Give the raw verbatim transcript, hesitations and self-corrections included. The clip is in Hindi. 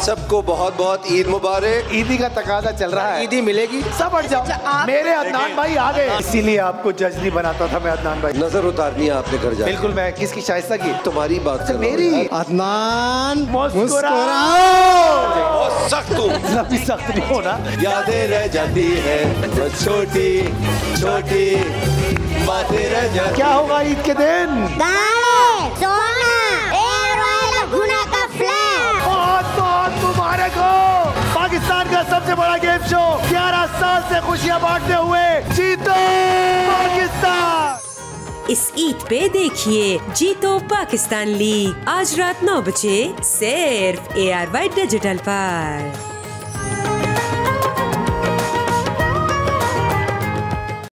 सबको बहुत बहुत ईद मुबारक। ईदी का तकाजा चल रहा है, ईदी मिलेगी। सब हट जाओ, मेरे अदनान भाई आ गए, इसीलिए आपको जज नहीं बनाता था मैं अदनान भाई। नजर उतारनी है आपने घर जाके। बिल्कुल, मैं किसकी शाइस्ता की? तुम्हारी बात कर रहा हूं मेरी। यार। अदनान मुस्कुराओ। बहुत सख्त हूँ। इतना भी सख्त नहीं होना। यादें रह जाती है बस छोटी छोटी बातें रह जाती। क्या होगा ईद के दिन? बहुत बहुत मुबारक हो। पाकिस्तान का सबसे बड़ा गेम शो ग्यारह साल से खुशियां बांटते हुए जीतो पाकिस्तान। इस ईद पे देखिए जीतो पाकिस्तान लीग आज रात नौ बजे सिर्फ ए आर वाई डिजिटल पर।